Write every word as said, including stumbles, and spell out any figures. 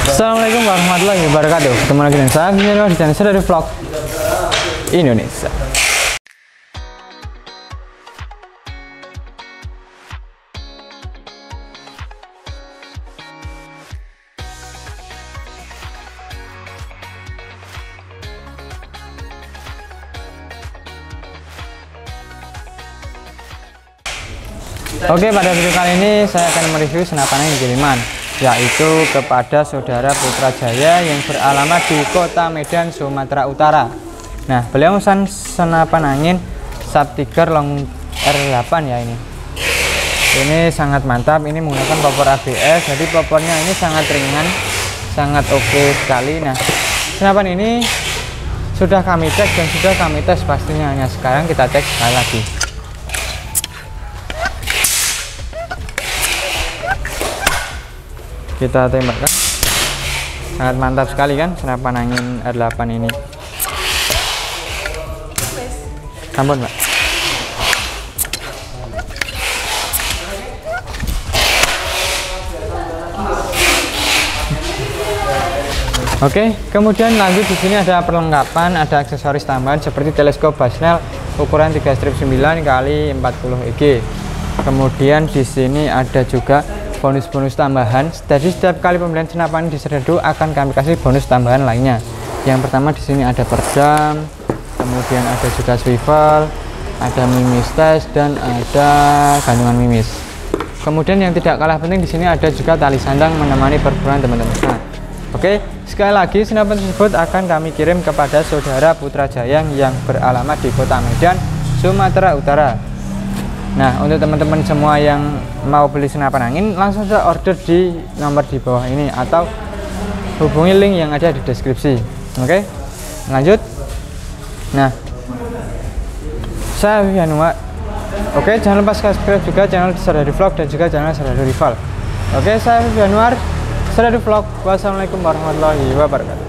Assalamualaikum warahmatullahi wabarakatuh. Ketemu lagi dengan saya Gino di channel Saudari Vlog Indonesia. Oke, pada video kali ini saya akan mereview senapan angin kiriman, yaitu kepada saudara Putrajaya yang beralamat di Kota Medan, Sumatera Utara. Nah, beliau memesan senapan angin Subtiger Long R delapan ya ini. Ini sangat mantap, ini menggunakan popor A B S, jadi popornya ini sangat ringan, sangat oke sekali. Nah, senapan ini sudah kami cek dan sudah kami tes pastinya. Hanya sekarang kita cek sekali lagi. Kita tembakkan, sangat mantap sekali kan senapan angin R delapan ini. Ampun Mbak. Oke, kemudian lanjut di sini ada perlengkapan, ada aksesoris tambahan seperti teleskop Bushnell ukuran tiga strip sembilan kali empat puluh E G. Kemudian di sini ada juga bonus-bonus tambahan. Jadi setiap kali pembelian senapan di Serdadu akan kami kasih bonus tambahan lainnya. Yang pertama di sini ada peredam, kemudian ada juga swivel, ada mimis test, dan ada gantungan mimis. Kemudian yang tidak kalah penting di sini ada juga tali sandang menemani perburuan teman-teman. Nah, oke, sekali lagi senapan tersebut akan kami kirim kepada saudara Putrajaya yang beralamat di Kota Medan, Sumatera Utara. Nah, untuk teman-teman semua yang mau beli senapan angin, langsung saja order di nomor di bawah ini atau hubungi link yang ada di deskripsi. Oke, lanjut. Nah, saya Yanuar. Oke, jangan lupa subscribe juga channel Saudari Vlog dan juga channel Saudari Rival. Oke, saya Yanuar, Saudari Vlog. Wassalamualaikum warahmatullahi wabarakatuh.